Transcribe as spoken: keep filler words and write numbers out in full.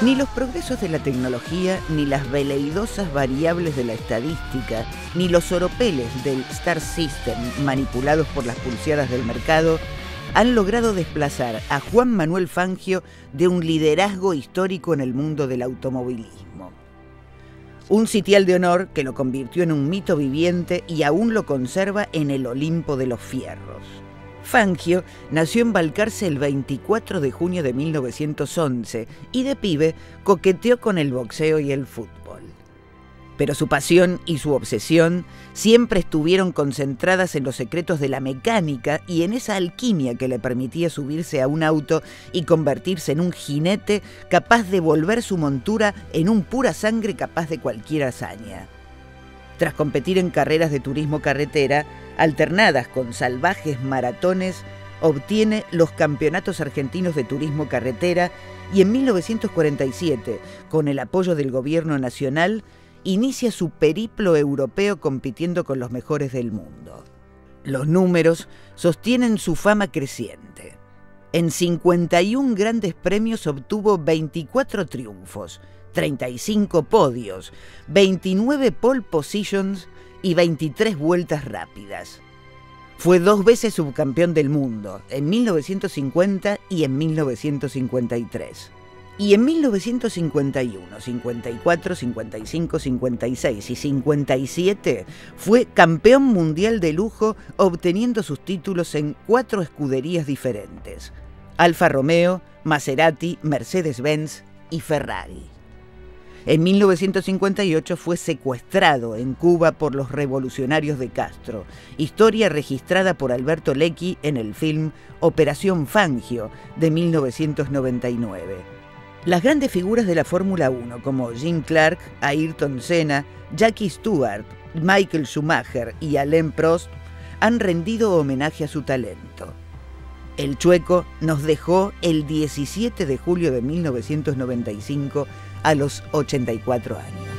Ni los progresos de la tecnología, ni las veleidosas variables de la estadística, ni los oropeles del Star System manipulados por las pulseadas del mercado han logrado desplazar a Juan Manuel Fangio de un liderazgo histórico en el mundo del automovilismo. Un sitial de honor que lo convirtió en un mito viviente y aún lo conserva en el Olimpo de los Fierros. Fangio nació en Balcarce el veinticuatro de junio de mil novecientos once y de pibe coqueteó con el boxeo y el fútbol. Pero su pasión y su obsesión siempre estuvieron concentradas en los secretos de la mecánica y en esa alquimia que le permitía subirse a un auto y convertirse en un jinete capaz de volver su montura en un pura sangre capaz de cualquier hazaña. Tras competir en carreras de turismo carretera, alternadas con salvajes maratones, obtiene los campeonatos argentinos de turismo carretera y en mil novecientos cuarenta y siete, con el apoyo del gobierno nacional, inicia su periplo europeo compitiendo con los mejores del mundo. Los números sostienen su fama creciente. En cincuenta y un grandes premios obtuvo veinticuatro triunfos, treinta y cinco podios, veintinueve pole positions y veintitrés vueltas rápidas. Fue dos veces subcampeón del mundo, en mil novecientos cincuenta y en mil novecientos cincuenta y tres. Y en mil novecientos cincuenta y uno, cincuenta y cuatro, cincuenta y cinco, cincuenta y seis y cincuenta y siete fue campeón mundial de lujo, obteniendo sus títulos en cuatro escuderías diferentes: Alfa Romeo, Maserati, Mercedes-Benz y Ferrari. En mil novecientos cincuenta y ocho fue secuestrado en Cuba por los revolucionarios de Castro, historia registrada por Alberto Lecchi en el film Operación Fangio de mil novecientos noventa y nueve. Las grandes figuras de la Fórmula uno como Jim Clark, Ayrton Senna, Jackie Stewart, Michael Schumacher y Alain Prost han rendido homenaje a su talento. El Chueco nos dejó el diecisiete de julio de mil novecientos noventa y cinco a los ochenta y cuatro años.